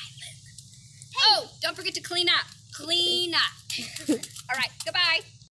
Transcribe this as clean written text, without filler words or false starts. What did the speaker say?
silent. Hey. Oh, don't forget to clean up. Clean up. All right, goodbye.